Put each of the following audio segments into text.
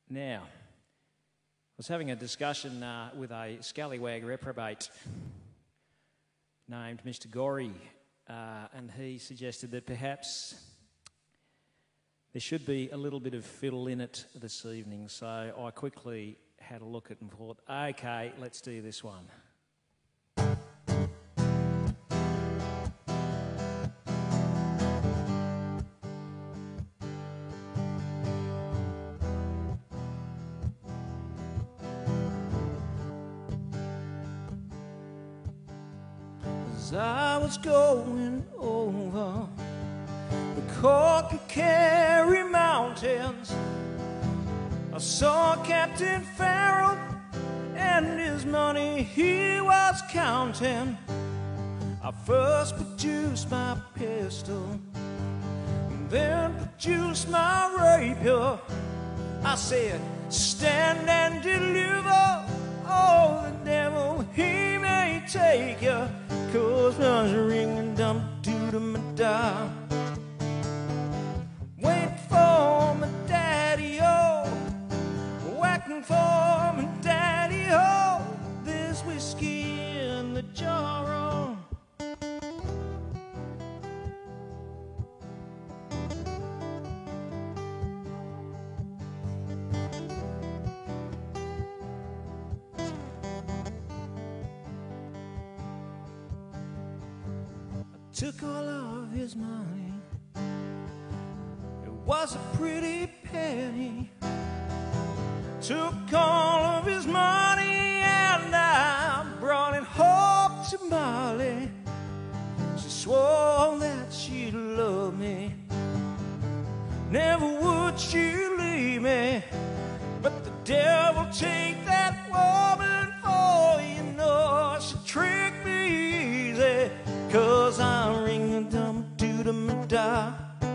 Now, I was having a discussion with a scallywag reprobate named Mr. Gorry, and he suggested that perhaps there should be a little bit of fiddle in it this evening. So I quickly had a look at it and thought, okay, let's do this one. As I was going over the Cork and Kerry mountains, I saw Captain Farrell and his money he was counting. I first produced my pistol, and then produced my rapier. I said, stand and deliver, oh, the devil, he may take you, 'cause I was ringing dump due to my die. Wait for my daddy-o, whacking for my daddy-o, there's whiskey in the jar-o. Took all of his money, it was a pretty penny. Took all of his money and I brought it home to Molly. She swore that she'd love me, never would she leave me. But the devil take that woman, for you know she tricked me easy, 'cause I'm ringing dump due to my die.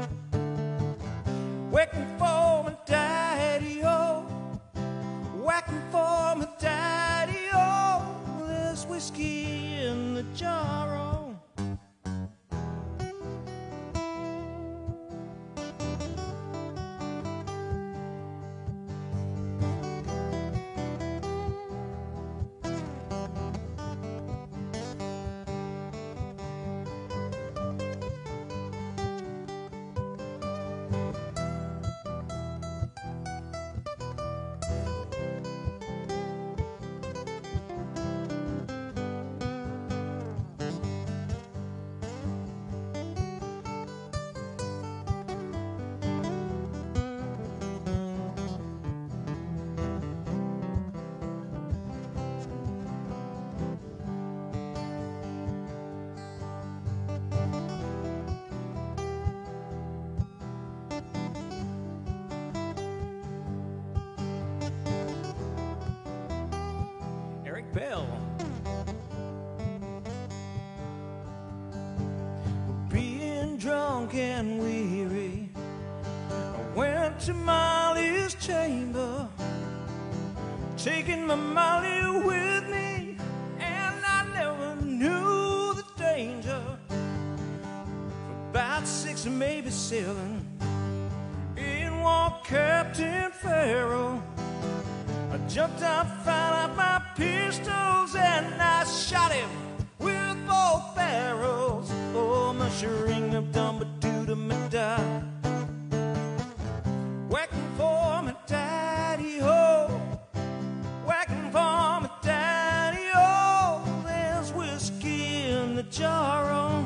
Waiting for my daddy-o, whacking for my daddy-o, there's whiskey in the jar-o. Bell. Being drunk and weary, I went to Molly's chamber, taking my Molly with me, and I never knew the danger. For about 6 or maybe 7, in walked Captain Farrell. I jumped out, found out my pistols, and I shot him with both barrels. Oh, my ring of dumb due to my die. Whacking for my daddy-o, whacking for my daddy-o, there's whiskey in the jar-o.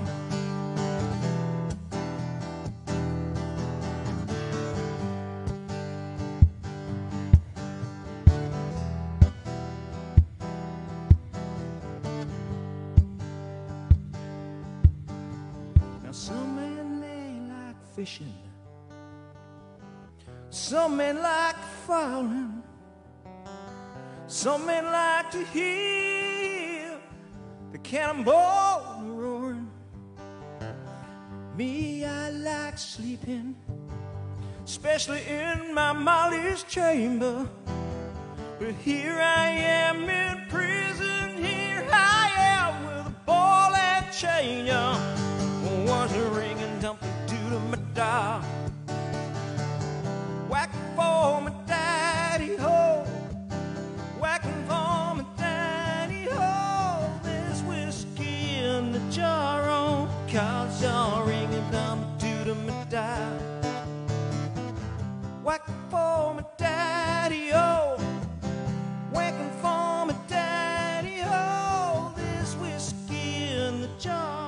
Some men they like fishing, some men like fowling, some men like to hear the cannonball roaring. Me, I like sleeping, especially in my Molly's chamber. But here I am in prison, here I am with a ball and chain, yeah. Was a ring and dumping due to my die. Whack for my daddy. Cause you're ringing number two to my dial. Whacking for my daddy, oh, whacking for my daddy, oh, this whiskey in the jar.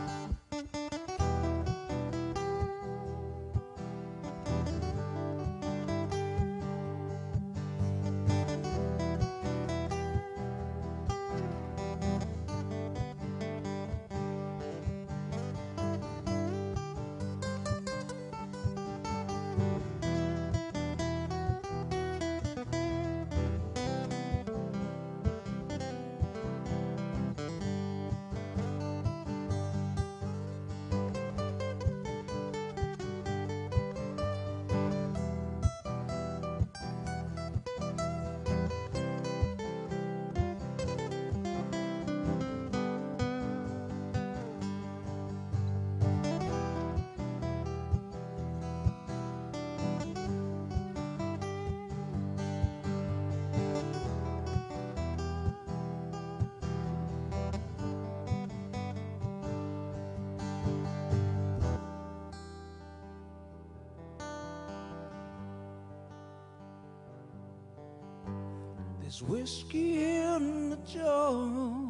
There's whiskey in the jar.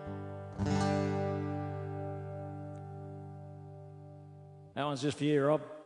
That one's just for you, Rob.